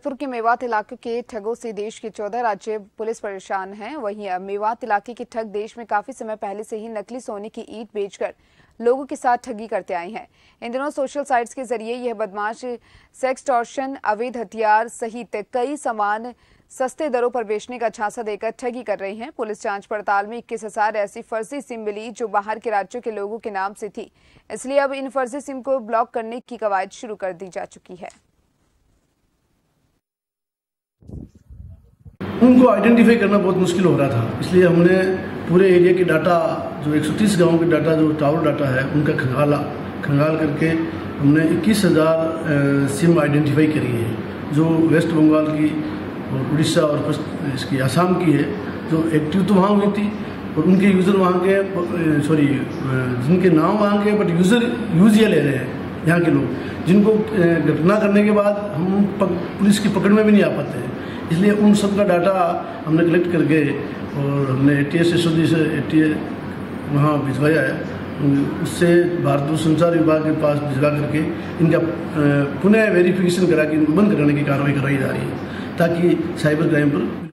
भरतपुर के मेवात इलाके के ठगों से देश के 14 राज्य पुलिस परेशान है। वहीं मेवात इलाके के ठग देश में काफी समय पहले से ही नकली सोने की ईंट बेचकर लोगों के साथ ठगी करते आए हैं। इन दिनों सोशल साइट्स के जरिए यह बदमाश सेक्सटॉर्शन, अवैध हथियार सहित कई सामान सस्ते दरों पर बेचने का झांसा देकर ठगी कर रही हैं। पुलिस जांच पड़ताल में 21,000 ऐसी फर्जी सिम मिली जो बाहर के राज्यों के लोगों के नाम से थी। इसलिए अब इन फर्जी सिम को ब्लॉक करने की कवायद शुरू कर दी जा चुकी है। उनको आइडेंटिफाई करना बहुत मुश्किल हो रहा था, इसलिए हमने पूरे एरिया के डाटा, जो 130 गांवों के डाटा, जो टावर डाटा है, उनका खंगाल करके हमने 21,000 सिम आइडेंटिफाई करी है, जो वेस्ट बंगाल की और उड़ीसा और इसकी आसाम की है। जो एक्टिव तो वहाँ हुई थी और उनके यूज़र वहाँ के जिनके नाम वहाँ के, बट यूज़ ये ले रहे हैं यहाँ के लोग, जिनको घटना करने के बाद हम पुलिस की पकड़ में भी नहीं आ पाते हैं। इसलिए उन सब का डाटा हमने कलेक्ट करके और हमने ATS SOG से ATS वहाँ भिजवाया है। उससे भारत दूरसंचार विभाग के पास भिजवा करके इनका पुनः वेरिफिकेशन करा के इनको बंद कराने की कार्रवाई कराई जा रही है, ताकि साइबर क्राइम पर